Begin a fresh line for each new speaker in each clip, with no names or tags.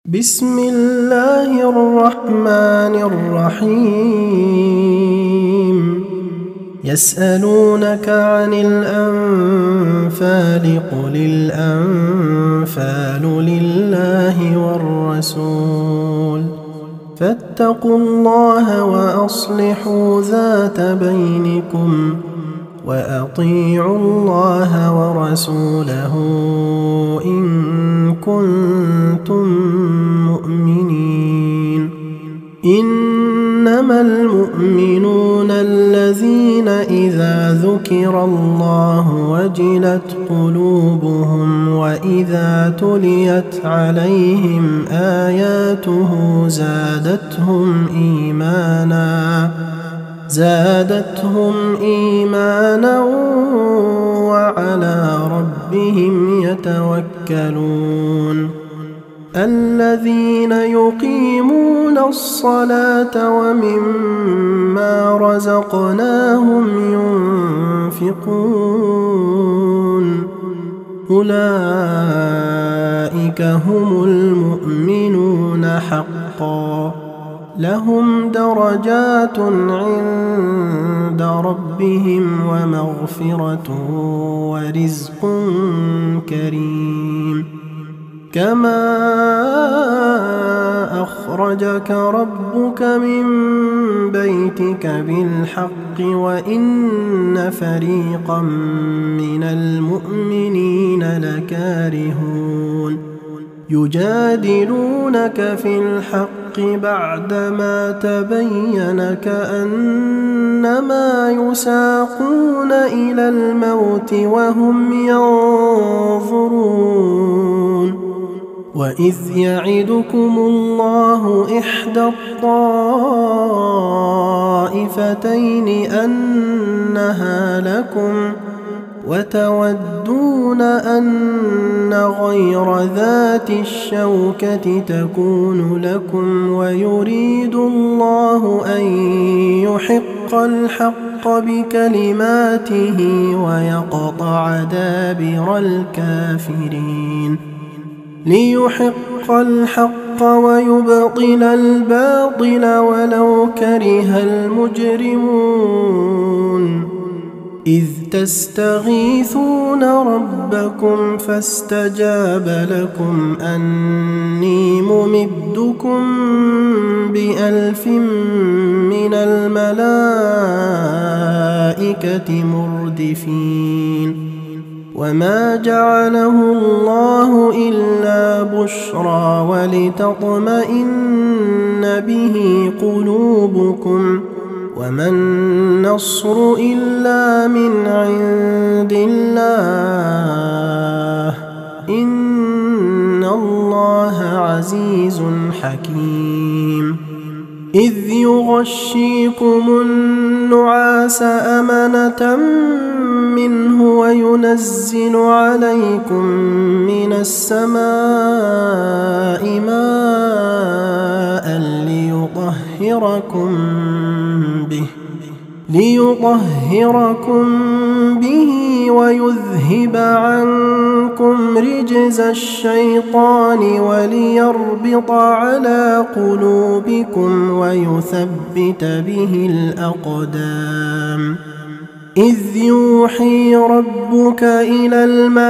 بسم الله الرحمن الرحيم يسألونك عن الأنفال قل الأنفال لله والرسول فاتقوا الله وأصلحوا ذات بينكم وأطيعوا الله ورسوله إن كنتم مؤمنين إنما المؤمنون الذين إذا ذكر الله وجلت قلوبهم وإذا تليت عليهم آياته زادتهم إيمانا وعلى ربهم يتوكلون الذين يقيمون الصلاة ومما رزقناهم ينفقون أولئك هم المؤمنون حقا لهم درجات عند ربهم ومغفرة ورزق كريم كما أخرجك ربك من بيتك بالحق وإن فريقا من المؤمنين لكارهون يجادلونك في الحق بعدما تبين كأنما يساقون إلى الموت وهم ينظرون وإذ يعدكم الله إحدى الطائفتين أنها لكم وتودون أن غير ذات الشوكة تكون لكم ويريد الله أن يحق الحق بكلماته ويقطع دابر الكافرين ليحق الحق ويبطل الباطل ولو كره المجرمون إذ تستغيثون ربكم فاستجاب لكم أني ممدكم ب1000 من الملائكة مردفين وما جعله الله إلا بشرى ولتطمئن به قلوبكم وما النصر إلا من عند الله إن الله عزيز حكيم إذ يغشيكم النعاس أمنة منه وينزل عليكم من السماء ماء ليطهركم به ويذهب عنكم رجز الشيطان وليربط على قلوبكم ويثبت به الأقدام إذ يوحي ربك إلى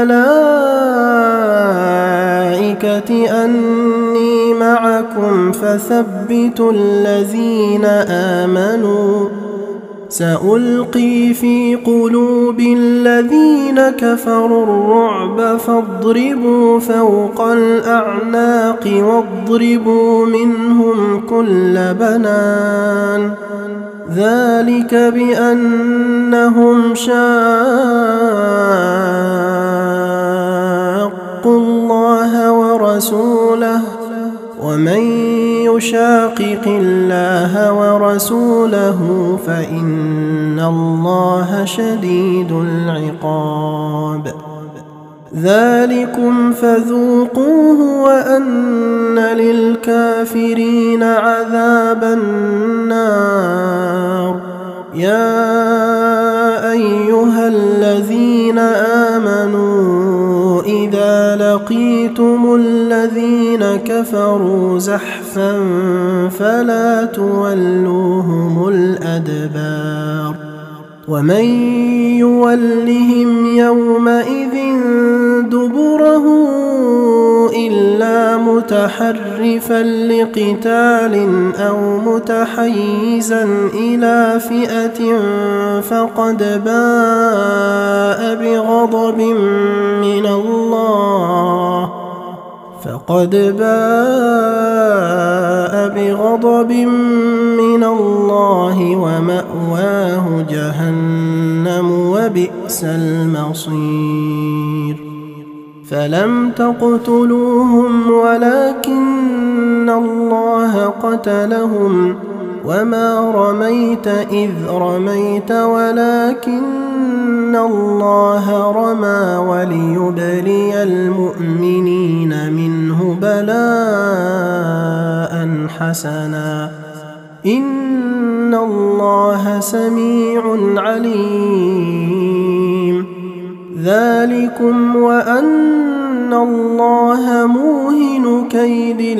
الملائكة أني معكم فثبتوا الذين آمنوا سألقي في قلوب الذين كفروا الرعب فاضربوا فوق الأعناق واضربوا منهم كل بنان ذلك بأنهم شاقوا الله ورسوله ومن يشاقق الله ورسوله فإن الله شديد العقاب ذلكم فذوقوه وأن للكافرين عذاب النار يا أيها الذين آمنوا إذا لقيتم الذين كفروا زحفا فلا تولوهم الأدبار ومن يولهم يومئذ دبره إلا متحرفا لقتال أو متحيزا إلى فئة فقد باء بغضب من الله ومأواه جهنم وبئس المصير فلم تقتلوهم ولكن الله قتلهم وما رميت إذ رميت ولكن الله رمى وليبلي المؤمنين منه بلاء حسنا إن الله سميع عليم ذلكم وأن الله موهن كيد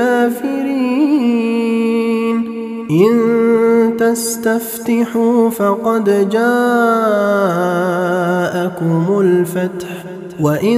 الكافرين إن تستفتحوا فقد جاءكم الفتح وإن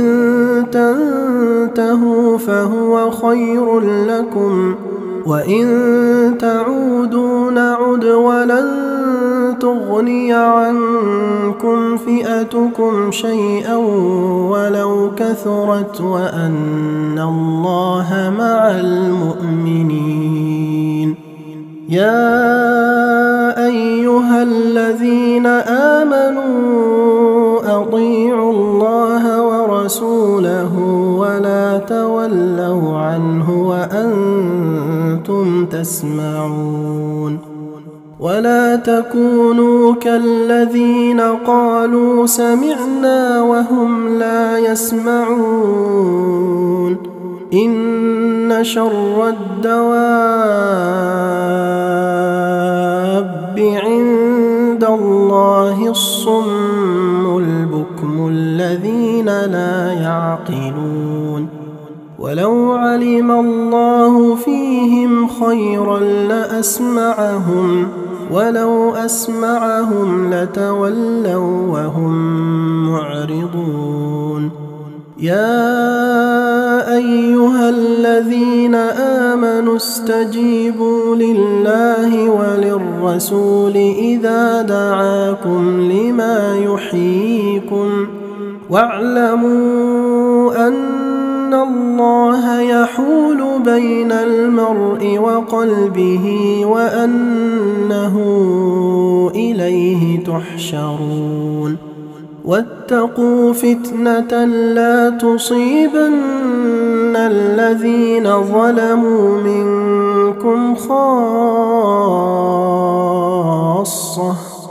تنتهوا فهو خير لكم وإن تعودوا نعد ولن تغني عنكم فئتكم شيئا ولو كثرت وأن الله مع المؤمنين يا أيها الذين آمنوا أطيعوا الله ورسوله ولا تولوا عنه وأنتم تسمعون ولا تكونوا كالذين قالوا سمعنا وهم لا يسمعون إن شر الدواب عند الله الصم البكم الذين لا يعقلون ولو علم الله فيهم خيرا لأسمعهم ولو أسمعهم لتولوا وهم معرضون يا أيها الذين آمنوا استجيبوا لله وللرسول إذا دعاكم لما يحييكم واعلموا أن الله يحول بين المرء وقلبه وأنه إليه تحشرون واتقوا فتنة لا تصيبن الذين ظلموا منكم خاصة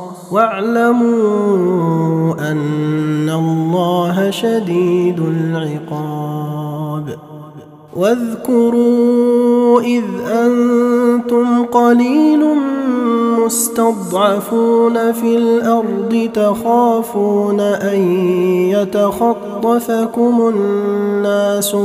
واعلموا أن الله شديد العقاب واذكروا إذ أنتم قليل مستضعفون في الأرض تخافون أن يتخطفكم الناس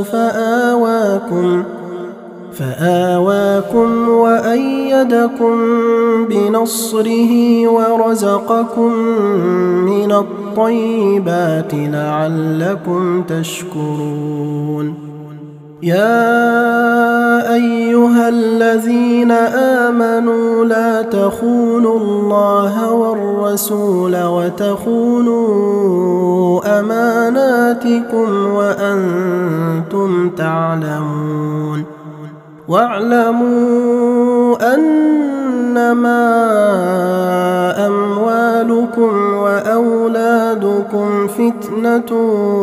فآواكم وأيدكم بنصره ورزقكم من الطيبات لعلكم تشكرون يا أيها الذين آمنوا لا تخونوا الله والرسول وتخونوا أماناتكم وأنتم تعلمون واعلموا أنما أموالكم وأولادكم فتنة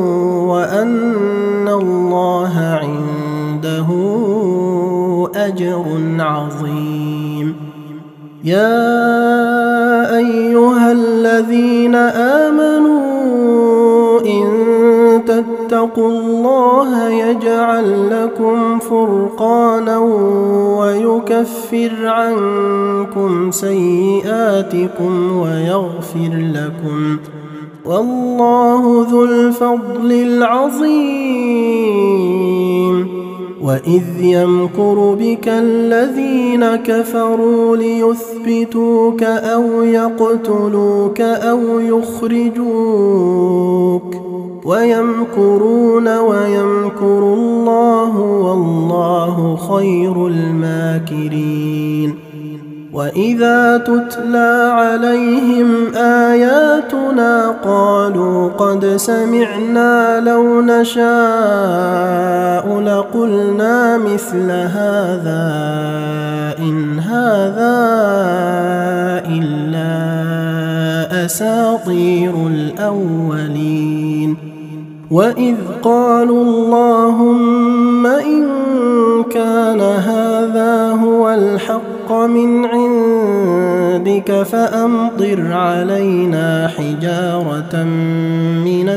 وأن الله عنده أجر عظيم يا أيها الذين آمنوا إن تتقوا الله يجعل لكم فرقانا ويكفر عنكم سيئاتكم والله ذو الفضل العظيم. وإذ يمكر بك الذين كفروا ليثبتوك أو يقتلوك أو يخرجوك ويمكرون ويمكر الله والله خير الماكرين. وإذا تتلى عليهم آياتنا قالوا قد سمعنا لو نشاء لقلنا مثل هذا إن هذا إلا أساطير الأولين. وإذ قالوا اللهم إن كان هذا هو الحق من عندك فأمطر علينا حجارة من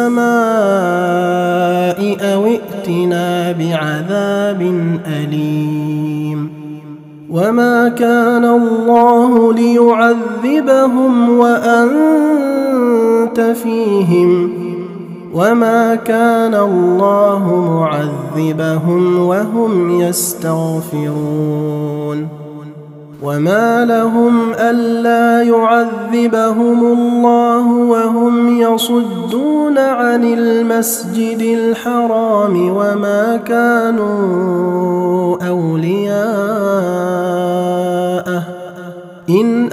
السماء أو ائتنا بعذاب أليم. وما كان الله ليعذبهم وأنت فيهم وما كان الله معذبهم وهم يستغفرون. وما لهم ألا يعذبهم الله وهم يصدون عن المسجد الحرام وما كانوا أولياءه إن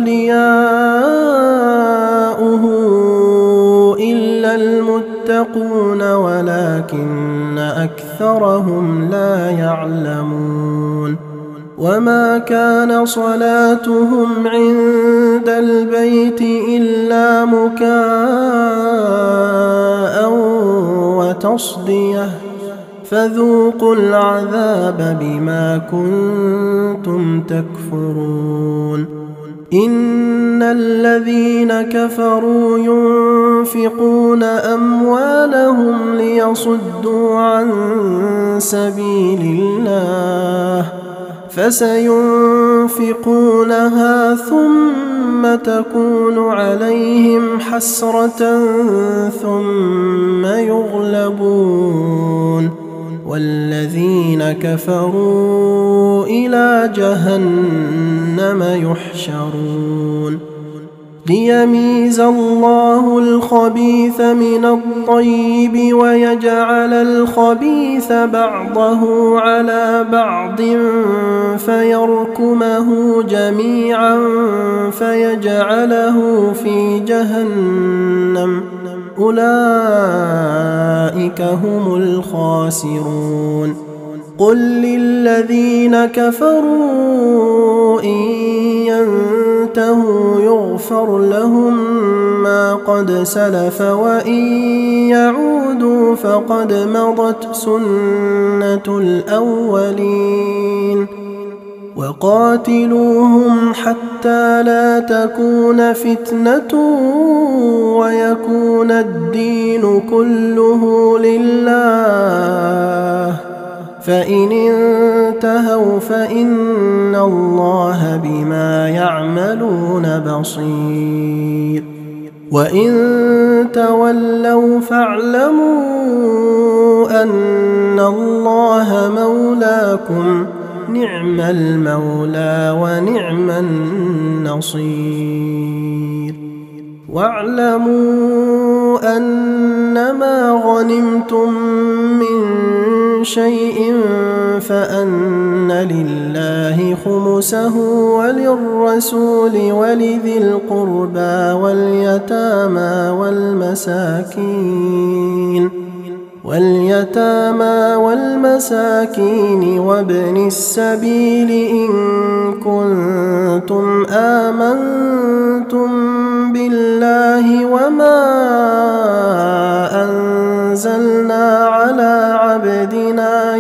أولياؤه إلا المتقون ولكن أكثرهم لا يعلمون. وما كان صلاتهم عند البيت إلا مكاء وتصدية فذوقوا العذاب بما كنتم تكفرون. إن الذين كفروا ينفقون أموالهم ليصدوا عن سبيل الله فسينفقونها ثم تكون عليهم حسرة ثم يغلبون والذين كفروا إلى جهنم يحشرون. ليميز الله الخبيث من الطيب ويجعل الخبيث بعضه على بعض فيركمه جميعا فيجعله في جهنم أولئك هم الخاسرون. قل للذين كفروا إن ينتهوا يغفر لهم ما قد سلف وإن يعودوا فقد مضت سنة الأولين. وقاتلوهم حتى لا تكون فتنة ويكون الدين كله لله فإن انتهوا فإن الله بما يعملون بصير. وإن تولوا فاعلموا أن الله مولاكم نعم المولى ونعم النصير. واعلموا أنما غنمتم من شيء فأن لله خمسه وللرسول ولذي القربى واليتامى والمساكين وابن السبيل إن كنتم آمنتم بالله وما أنزلنا على عبدنا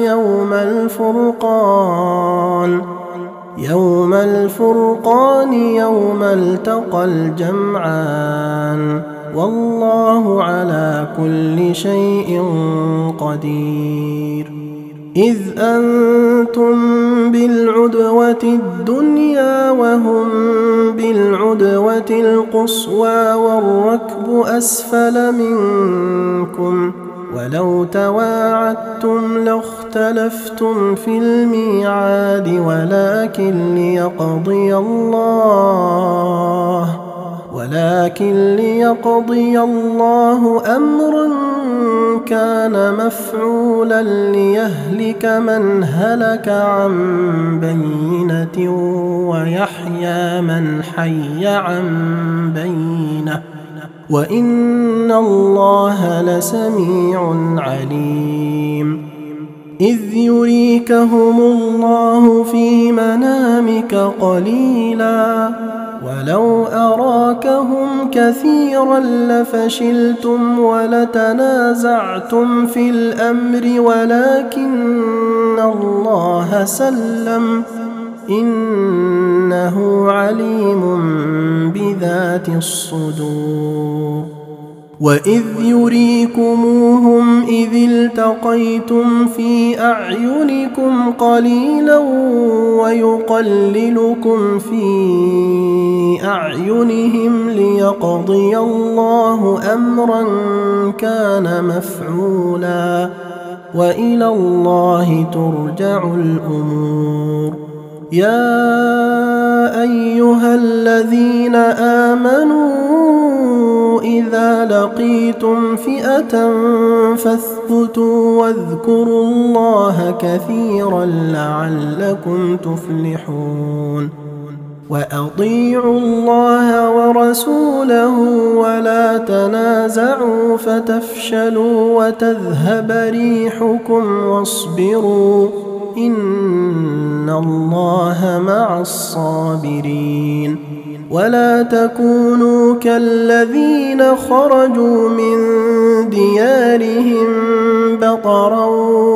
يوم الفرقان يوم التقى الجمعان والله على كل شيء قدير. إذ أنتم بالعدوان بالعدوة الدنيا وهم بالعدوة القصوى والركب أسفل منكم ولو تواعدتم لاختلفتم في الميعاد ولكن ليقضي الله أمرا كان مفعولا ليهلك من هلك عن بينة ويحيى من حي عن بينة وإن الله لسميع عليم إذ يريكهم الله في منامك قليلا ولو أراكهم كثيرا لفشلتم ولتنازعتم في الأمر ولكن الله سلم إنه عليم بذات الصدور وإذ يريكموهم إذ التقيتم في أعينكم قليلا ويقللكم في أعينهم ليقضي الله أمرا كان مفعولا وإلى الله ترجع الأمور يا أيها الذين آمنوا إذا لقيتم فئة فاثبتوا واذكروا الله كثيرا لعلكم تفلحون وأطيعوا الله ورسوله ولا تنازعوا فتفشلوا وتذهب ريحكم واصبروا إن الله مع الصابرين ولا تكونوا كالذين خرجوا من ديارهم بطرا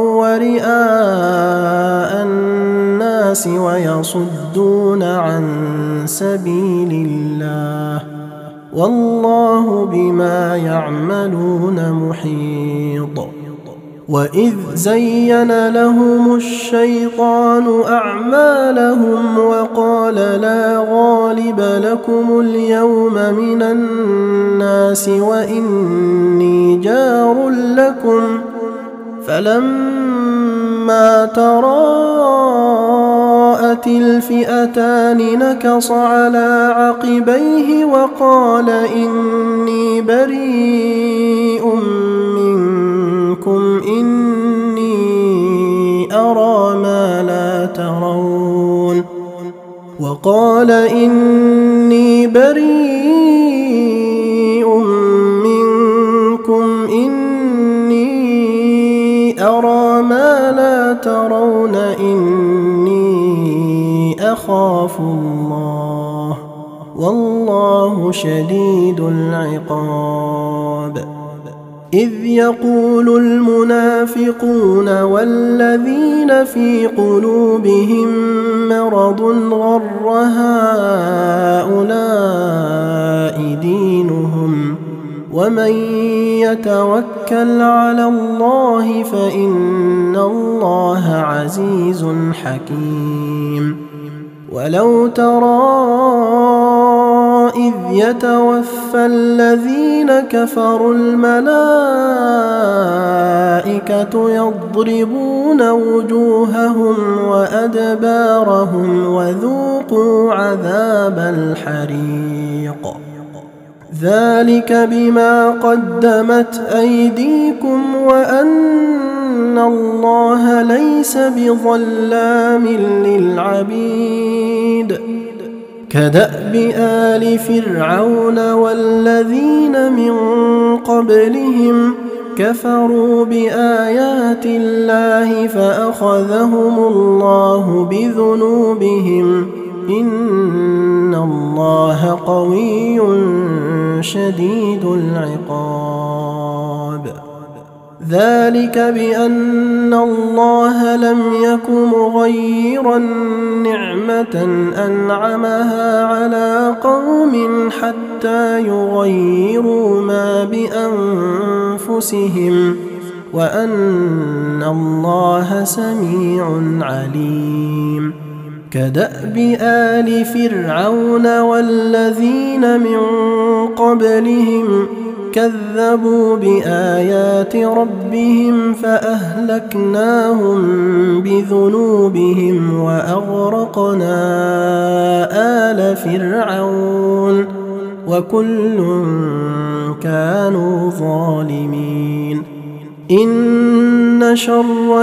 ورئاء الناس ويصدون عن سبيل الله والله بما يعملون محيط وإذ زين لهم الشيطان أعمالهم وقال لا غالب لكم اليوم من الناس وإني جار لكم فلما تراءت الفئتان نكص على عقبيه وقال إني بريء منكم إني أرى ما لا ترون إني أخاف الله والله شديد العقاب إذ يقول المنافقون والذين في قلوبهم مرض غر هؤلاء دينهم ومن يتوكل على الله فإن الله عزيز حكيم ولو ترى إذ يتوفى الذين كفروا الملائكة يضربون وجوههم وأدبارهم وذوقوا عذاب الحريق ذلك بما قدمت أيديكم وأن الله ليس بظلام للعبيد كدأب آل فرعون والذين من قبلهم كفروا بآيات الله فأخذهم الله بذنوبهم إن الله قوي شديد العقاب ذلك بأن الله لم يك مغيرا نعمة أنعمها على قوم حتى يغيروا ما بأنفسهم وأن الله سميع عليم كدأب آل فرعون والذين من قبلهم كذبوا بآيات ربهم فأهلكناهم بذنوبهم وأغرقنا آل فرعون وكل كانوا ظالمين إن شر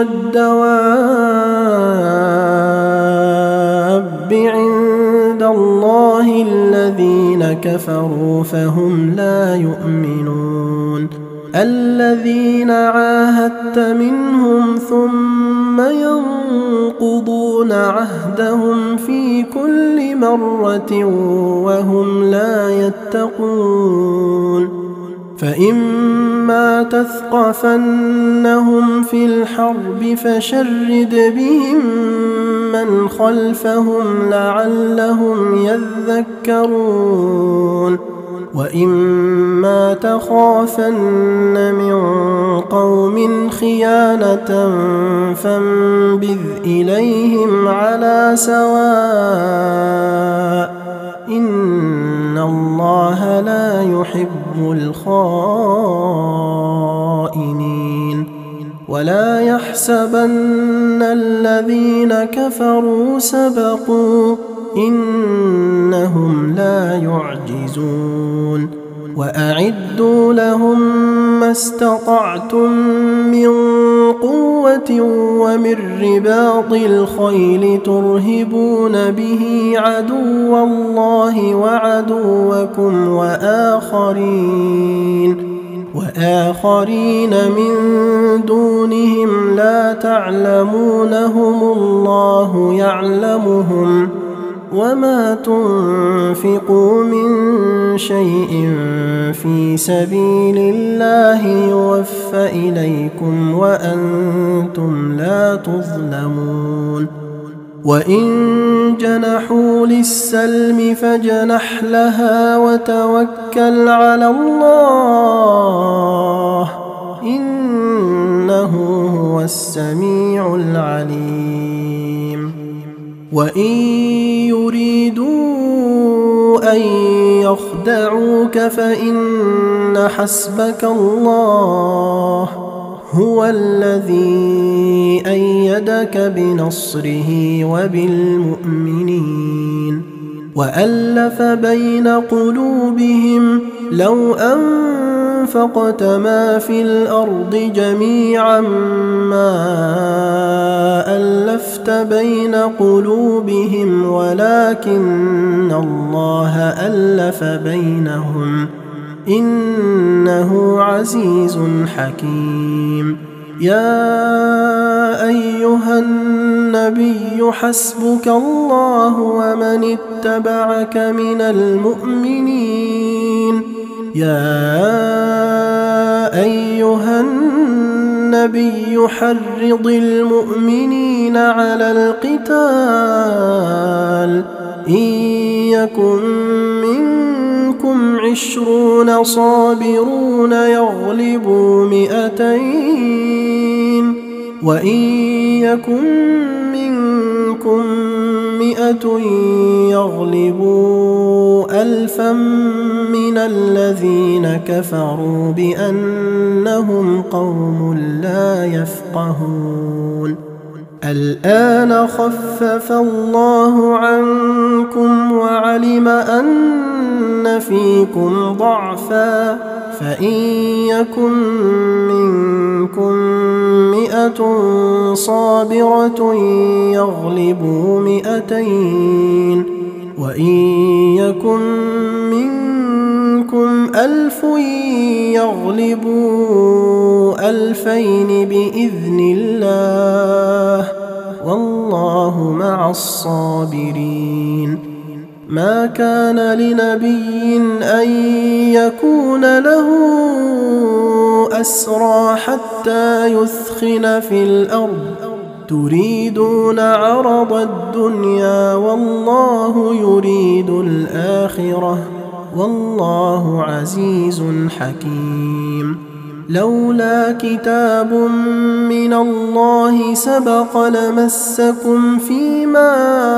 الدواب عند الله الذين كفروا فهم لا يؤمنون الذين عاهدت منهم ثم ينقضون عهدهم في كل مرة وهم لا يتقون فإما تثقفنهم في الحرب فشرد بهم من خلفهم لعلهم يذكرون وإما تخافن من قوم خيانة فانبذ إليهم على سواء إن الله لا يحب الخائنين ولا يحسبن الذين كفروا سبقوا إنهم لا يعجزون وأعدوا لهم ما استطعتم من قوة ومن رباط الخيل ترهبون به عدو الله وعدوكم وآخرين من دونهم لا تعلمونهم الله يعلمهم وما تنفقوا من شيء في سبيل الله يوفى إليكم وأنتم لا تظلمون وإن جنحوا للسلم فاجنح لها وتوكل على الله إنه هو السميع العليم وإن يريدوا أن يخدعوك فإن حسبك الله هو الذي أيدك بنصره وبالمؤمنين وألف بين قلوبهم لو أنفقت ما في الأرض جميعا ما ألفت بين قلوبهم ولكن الله ألف بينهم إنه عزيز حكيم يا أيها النبي حسبك الله ومن اتبعك من المؤمنين يا أيها النبي حرض المؤمنين على القتال إن يكن منكم 20 صابرون يغلبوا 200 وإن يكن منكم 100 يغلبوا 1000 من الذين كفروا بأنهم قوم لا يفقهون الآن خفف الله عنكم وعلم أن فيكم ضعفا فإن يكن منكم 100 صابرة يغلبوا 200 وإن يكن منكم 1000 يغلبوا 2000 بإذن الله والله مع الصابرين ما كان لنبي أن يكون له أسرى حتى يثخن في الأرض تريدون عرض الدنيا والله يريد الآخرة والله عزيز حكيم لولا كتاب من الله سبق لمسكم فيما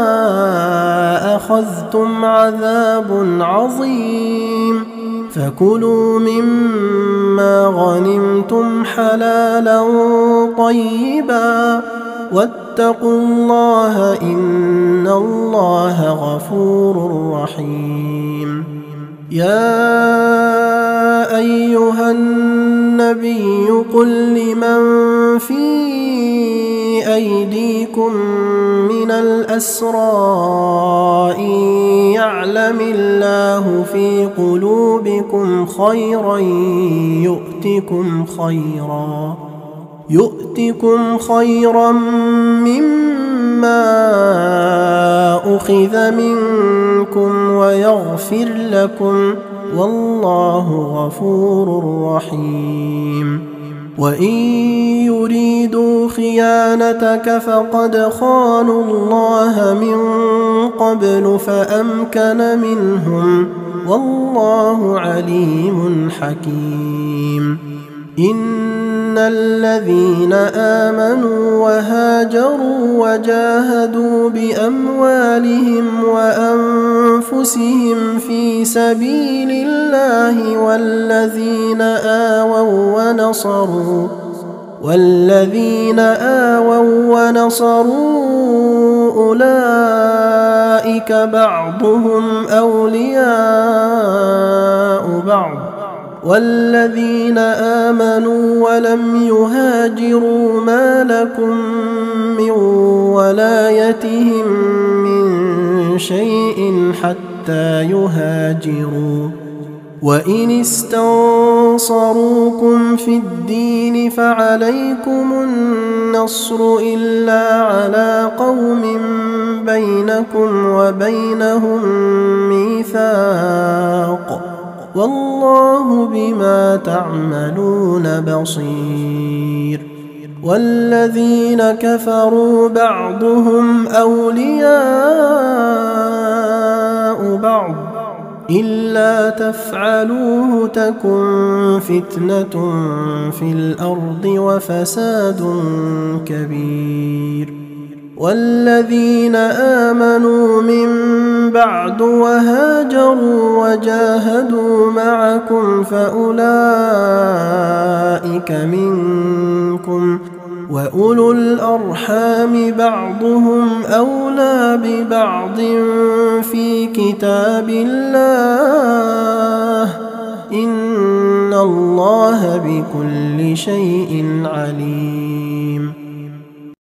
أخذتم عذاب عظيم فكلوا مما غنمتم حلالا طيبا واتقوا الله إن الله غفور رحيم. يا أيها النبي قل لمن في أيديكم من الأسرى إن يعلم الله في قلوبكم خيرا يؤتكم خيرا مما أخذ منكم ويغفر لكم والله غفور رحيم. وإن يريدوا خيانتك فقد خانوا الله من قبل فأمكن منهم والله عليم حكيم. إن الذين آمنوا وهاجروا وجاهدوا بأموالهم وأنفسهم في سبيل الله والذين آووا ونصروا أولئك بعضهم أولياء بعض والذين آمنوا ولم يهاجروا ما لكم من ولايتهم من شيء حتى يهاجروا وإن استنصروكم في الدين فعليكم النصر إلا على قوم بينكم وبينهم ميثاق والله بما تعملون بصير. والذين كفروا بعضهم أولياء بعض إلا تفعلوه تكن فتنة في الأرض وفساد كبير. والذين آمنوا من بعد وهاجروا وجاهدوا معكم فأولئك منكم وأولو الأرحام بعضهم أولى ببعض في كتاب الله إن الله بكل شيء عليم.